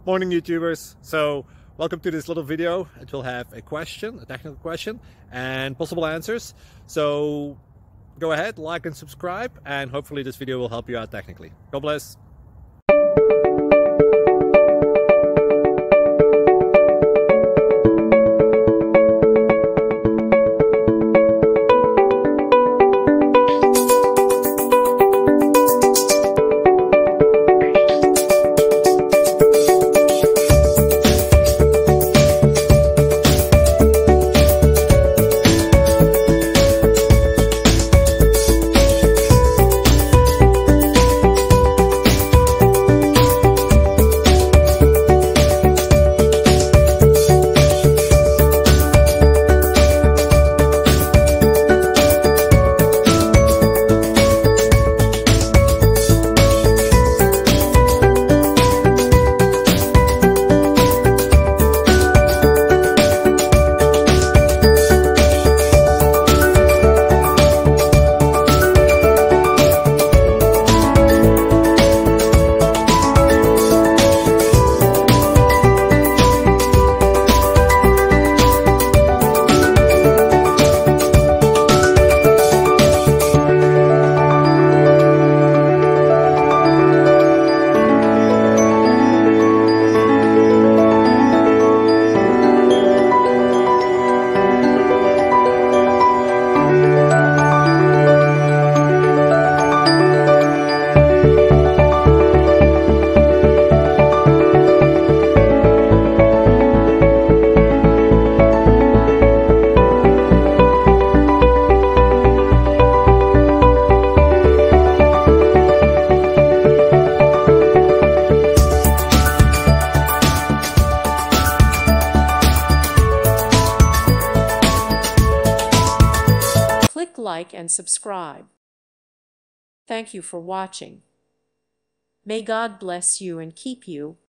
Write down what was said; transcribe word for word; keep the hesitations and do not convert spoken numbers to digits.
Morning YouTubers. So welcome to this little video. It will have a question, a technical question, and possible answers. So go ahead, like and subscribe, and hopefully this video will help you out technically. God bless. Click like and subscribe. Thank you for watching. May God bless you and keep you.